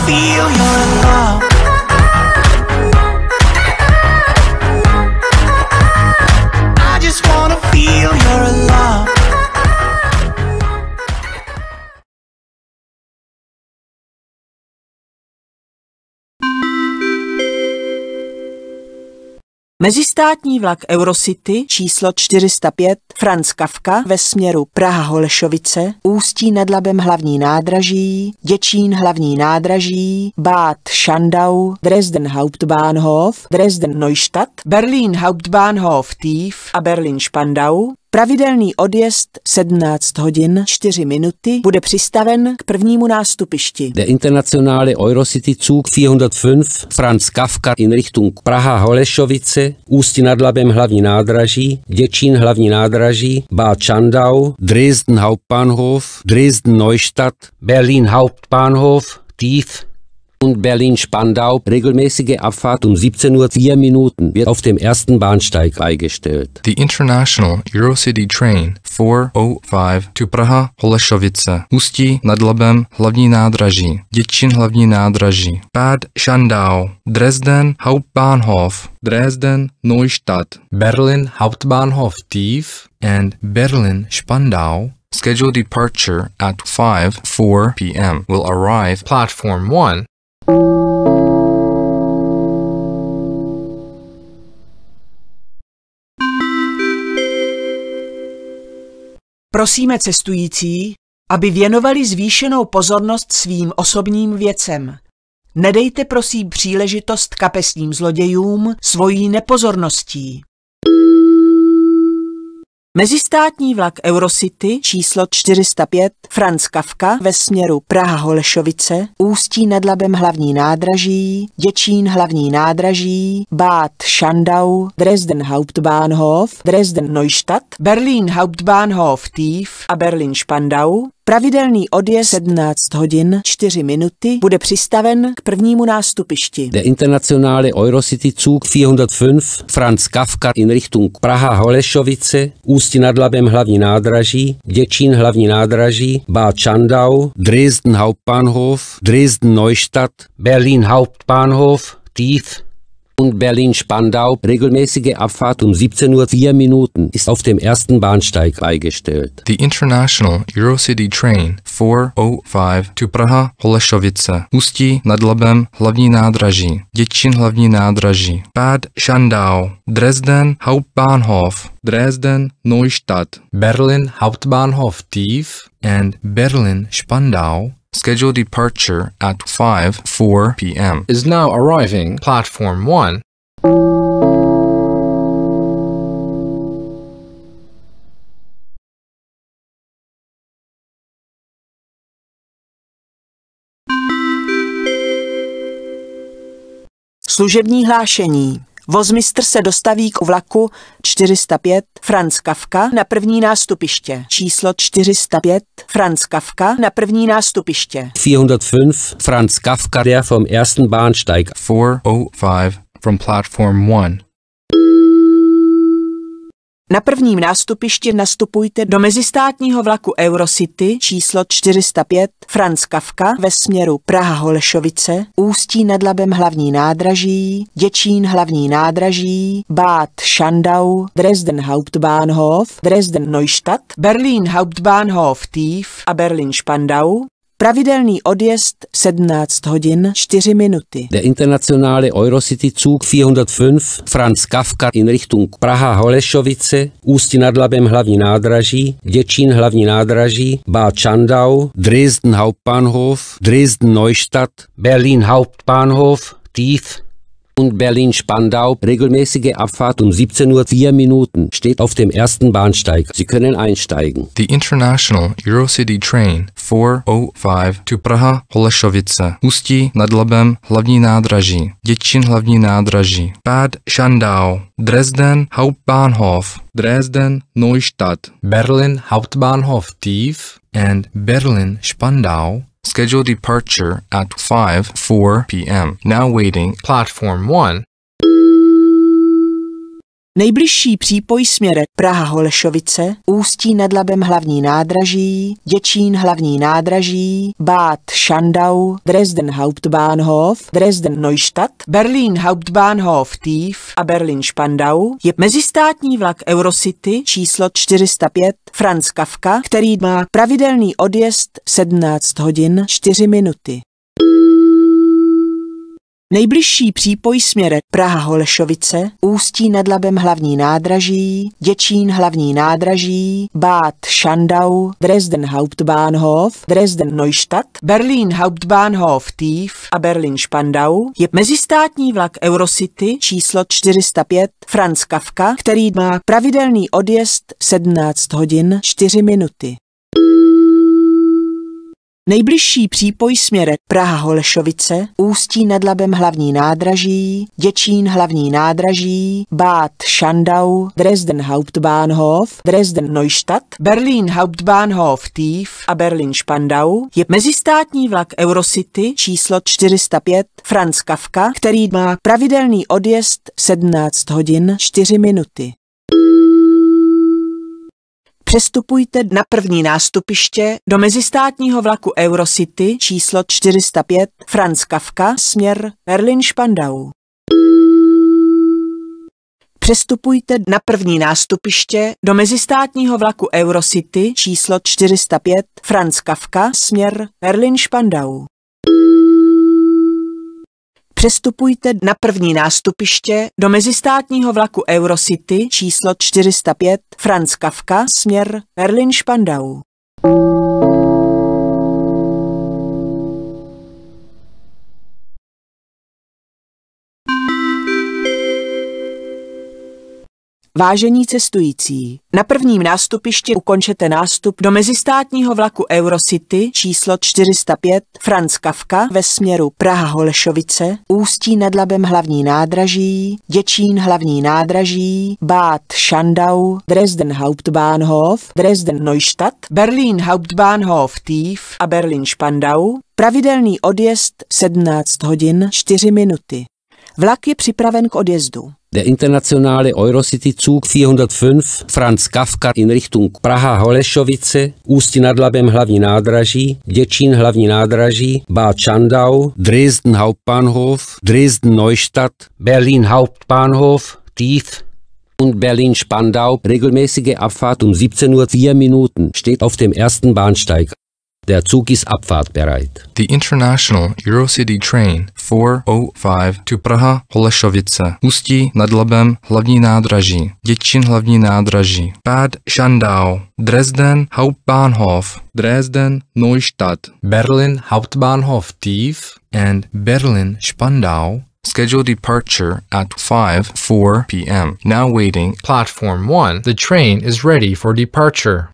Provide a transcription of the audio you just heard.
feel you're in love. I just wanna feel you're in love. Mezistátní vlak Eurocity číslo 405 Franz Kafka ve směru Praha-Holešovice, Ústí nad Labem hlavní nádraží, Děčín hlavní nádraží, Bad Schandau, Dresden Hauptbahnhof, Dresden Neustadt, Berlin Hauptbahnhof Tief a Berlin Spandau. Pravidelný odjezd 17 hodin 4 minuty bude přistaven k prvnímu nástupišti. Der internationale Eurocity-Zug 405 Franz Kafka in Richtung Praha-Holešovice, Ústí nad Labem hlavní nádraží, Děčín hlavní nádraží, Bad Schandau, Dresden Hauptbahnhof, Dresden Neustadt, Berlin Hauptbahnhof, Tief und Berlin-Spandau. Regelmäßige Abfahrt 17:04 wird auf dem ersten Bahnsteig freigestellt. The international Eurocity train 405 to Praha Holešovice, Ústí nad Labem hlavní nádraží, Děčín hlavní nádraží, Bad Schandau, Dresden Hauptbahnhof, Dresden Neustadt, Berlin Hauptbahnhof Tief and Berlin Spandau. Scheduled departure at 5:04 p.m. will arrive platform 1. Prosíme cestující, aby věnovali zvýšenou pozornost svým osobním věcem. Nedejte prosím příležitost kapesním zlodějům svojí nepozorností. Mezistátní vlak Eurocity číslo 405 Franz Kafka ve směru Praha-Holešovice, Ústí nad Labem hlavní nádraží, Děčín hlavní nádraží, Bad Schandau, Dresden Hauptbahnhof, Dresden Neustadt, Berlin Hauptbahnhof Tief a Berlin Spandau. Pravidelný odjezd 17 hodin 4 minuty bude přistaven k prvnímu nástupišti. Der internationale Eurocity-Zug 405 Franz Kafka in Richtung Praha-Holešovice, Ústí nad Labem hlavní nádraží, Děčín hlavní nádraží, Bad Schandau, Dresden Hauptbahnhof, Dresden Neustadt, Berlin Hauptbahnhof, Tief und Berlin-Spandau. Regelmäßige Abfahrt 17:04 ist auf dem ersten Bahnsteig freigestellt. The international Eurocity train 405 to Praha Holešovice, Ústí nad Labem hlavní nádraží, Děčín hlavní nádraží, Bad Schandau, Dresden Hauptbahnhof, Dresden Neustadt, Berlin Hauptbahnhof Tief and Berlin Spandau. Scheduled departure at 5:04 p.m. is now arriving platform 1. Služební hlášení. Vozmistr se dostaví k vlaku 405 Franz Kafka na první nástupiště. Číslo 405 Franz Kafka na první nástupiště. 405 Franz Kafka, der vom ersten Bahnsteig. 405 from platform 1. Na prvním nástupišti nastupujte do mezistátního vlaku Eurocity číslo 405 Franz Kafka ve směru Praha-Holešovice, Ústí nad Labem hlavní nádraží, Děčín hlavní nádraží, Bad Schandau, Dresden Hauptbahnhof, Dresden Neustadt, Berlin Hauptbahnhof Tief a Berlin Spandau. Pravidelný odjezd 17 hodin 4 minuty. Der internationale Eurocity-Zug 405 Franz Kafka in Richtung Praha-Holešovice, Ústí nad Labem hlavní nádraží, Děčín hlavní nádraží, Bad Schandau, Dresden Hauptbahnhof, Dresden Neustadt, Berlin Hauptbahnhof, Tief und Berlin-Spandau. Regelmäßige Abfahrt 17:04 steht auf dem ersten Bahnsteig. Sie können einsteigen. The international Eurocity train 405 to Praha Holešovice, Ústí nad Labem hlavní nádraží, Děčín hlavní nádraží, Bad Schandau, Dresden Hauptbahnhof, Dresden Neustadt, Berlin Hauptbahnhof Tief and Berlin Spandau. Scheduled departure at 5:04 p.m. Now waiting platform 1. Nejbližší přípoj směrem Praha-Holešovice, Ústí nad Labem hlavní nádraží, Děčín hlavní nádraží, Bad Schandau, Dresden Hauptbahnhof, Dresden Neustadt, Berlin Hauptbahnhof Tief a Berlin Spandau je mezistátní vlak Eurocity číslo 405 Franz Kafka, který má pravidelný odjezd 17 hodin 4 minuty. Nejbližší přípoj směrem Praha-Holešovice, Ústí nad Labem hlavní nádraží, Děčín hlavní nádraží, Bad Schandau, Dresden Hauptbahnhof, Dresden Neustadt, Berlin Hauptbahnhof Tief a Berlin Spandau je mezistátní vlak Eurocity číslo 405 Franz Kafka, který má pravidelný odjezd 17 hodin 4 minuty. Nejbližší přípoj směrem Praha-Holešovice, Ústí nad Labem hlavní nádraží, Děčín hlavní nádraží, Bad Schandau, Dresden Hauptbahnhof, Dresden Neustadt, Berlin Hauptbahnhof Tief a Berlin Spandau je mezistátní vlak Eurocity číslo 405 Franz Kafka, který má pravidelný odjezd 17 hodin 4 minuty. Přestupujte na první nástupiště do mezistátního vlaku Eurocity číslo 405 Franz Kafka směr Berlin-Spandau. Přestupujte na první nástupiště do mezistátního vlaku Eurocity číslo 405 Franz Kafka směr Berlin-Spandau. Přestupujte na první nástupiště do mezistátního vlaku Eurocity číslo 405 Franz Kafka směr Berlin-Spandau. Vážení cestující, na prvním nástupišti ukončete nástup do mezistátního vlaku Eurocity číslo 405 Franz Kafka ve směru Praha-Holešovice, Ústí nad Labem hlavní nádraží, Děčín hlavní nádraží, Bad Schandau, Dresden Hauptbahnhof, Dresden Neustadt, Berlin Hauptbahnhof Tief a Berlin Spandau, pravidelný odjezd 17 hodin 4 minuty. Vlak je připraven k odjezdu. Der internationale Eurocity-Zug 405 Franz Kafka in Richtung Praha-Holešovice, Ústí nad Labem hlavní nádraží, Děčín hlavní nádraží, Bad Schandau, Dresden Hauptbahnhof, Dresden Neustadt, Berlin Hauptbahnhof, Tief und Berlin-Spandau, regelmäßige Abfahrt um 17:04 Minuten, steht auf dem ersten Bahnsteig. Der Zug ist abfahrtbereit. The international Eurocity train 405 to Praha Holešovice, Ústí nad Labem hlavní nádraží, Děčín hlavní nádraží, Bad Schandau, Dresden Hauptbahnhof, Dresden Neustadt, Berlin Hauptbahnhof Tief and Berlin Spandau. Scheduled departure at 5:04 p.m. Now waiting. Platform 1. The train is ready for departure.